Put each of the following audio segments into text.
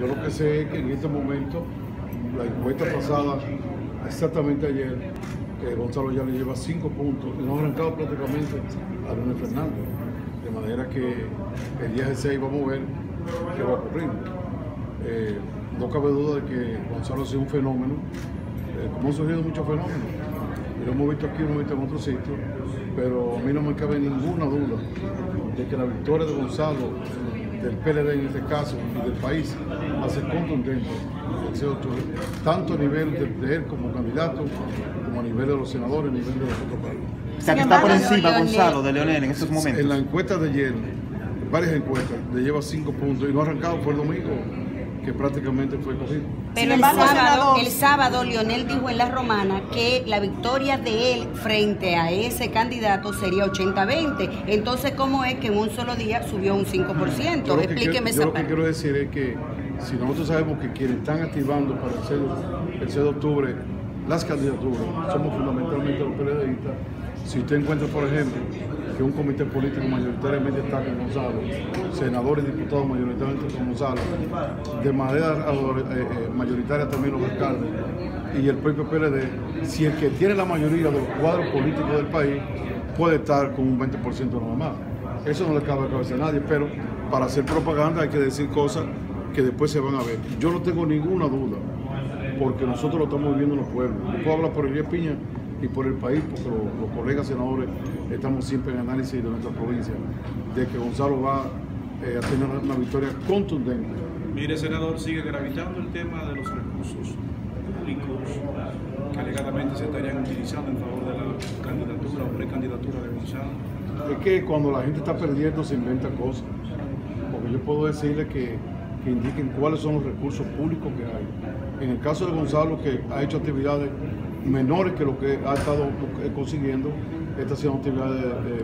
Yo lo que sé es que en este momento, la encuesta pasada, exactamente ayer, Gonzalo ya le lleva 5 puntos y no ha arrancado prácticamente a Leonel Fernández. De manera que el día 6 vamos a ver qué va a ocurrir. No cabe duda de que Gonzalo ha sido un fenómeno, como han surgido muchos fenómenos. Y lo hemos visto aquí, lo hemos visto en otros sitios, pero a mí no me cabe ninguna duda de que la victoria de Gonzalo, del PLD en este caso, y del país, va a ser contundente el 6 de octubre, tanto a nivel de él como candidato, como a nivel de los senadores, a nivel de los otros partidos. O sea, que está por encima Gonzalo de Leonel en estos momentos. En la encuesta de ayer, varias encuestas, le lleva 5 puntos y no ha arrancado, fue el domingo que prácticamente fue cogido. Pero el sábado Leonel dijo en La Romana que la victoria de él frente a ese candidato sería 80-20. Entonces, ¿cómo es que en un solo día subió un 5%? Explíqueme esa parte. Yo lo que quiero decir es que si nosotros sabemos que quienes están activando para el 6 de octubre las candidaturas somos fundamentalmente los periodistas, si usted encuentra, por ejemplo, que un comité político mayoritariamente está con Gonzalo, senadores y diputados mayoritariamente con Gonzalo, de manera mayoritaria también los alcaldes y el propio PLD, si el que tiene la mayoría de los cuadros políticos del país puede estar con un 20% nada más. Eso no le cabe a la cabeza a nadie, pero para hacer propaganda hay que decir cosas que después se van a ver. Yo no tengo ninguna duda, porque nosotros lo estamos viviendo en los pueblos. Yo puedo hablar por Elías Piña y por el país, porque los colegas senadores estamos siempre en análisis de nuestra provincia, de que Gonzalo va a tener una victoria contundente. Mire, senador, sigue gravitando el tema de los recursos públicos que alegadamente se estarían utilizando en favor de la candidatura o precandidatura de Gonzalo. Es que cuando la gente está perdiendo se inventan cosas, porque yo puedo decirle que indiquen cuáles son los recursos públicos que hay. En el caso de Gonzalo, que ha hecho actividades menores que lo que ha estado consiguiendo, estas son actividades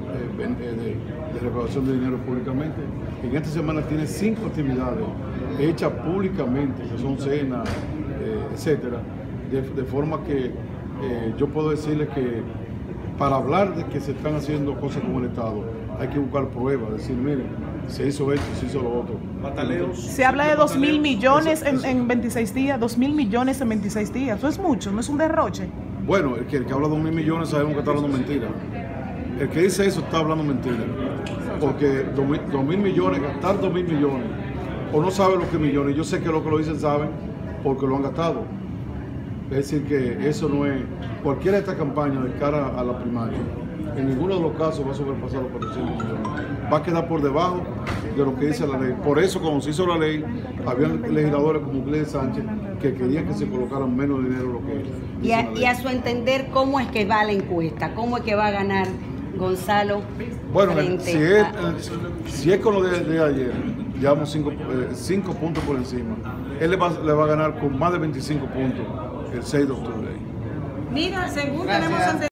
de recaudación de dinero públicamente. En esta semana tiene 5 actividades hechas públicamente, que son cenas, etcétera, de forma que yo puedo decirles que para hablar de que se están haciendo cosas con el Estado, hay que buscar pruebas, decir, miren, se hizo esto, se hizo lo otro. Pataleos. Se habla de 2.000 millones en 26 días, 2.000 millones en 26 días. Eso es mucho, no es un derroche. Bueno, el que habla de 2.000 millones sabemos que está hablando mentira. El que dice eso está hablando mentira. Porque 2.000 millones, gastar 2.000 millones, o no sabe lo que es millones. Yo sé que lo que lo dicen saben porque lo han gastado. Es decir, que eso no es. Cualquiera de estas campañas de cara a la primaria, en ninguno de los casos va a sobrepasar los 400 millones. Va a quedar por debajo de lo que dice la ley. Por eso, cuando se hizo la ley, había legisladores como Gledes Sánchez que querían que se colocaran menos dinero de lo que dice la ley. Y a su entender, ¿cómo es que va la encuesta? ¿Cómo es que va a ganar Gonzalo? Bueno, si es con lo de ayer, llevamos 5 puntos por encima. Él le va a ganar con más de 25 puntos el 6 de octubre. Mira, según tenemos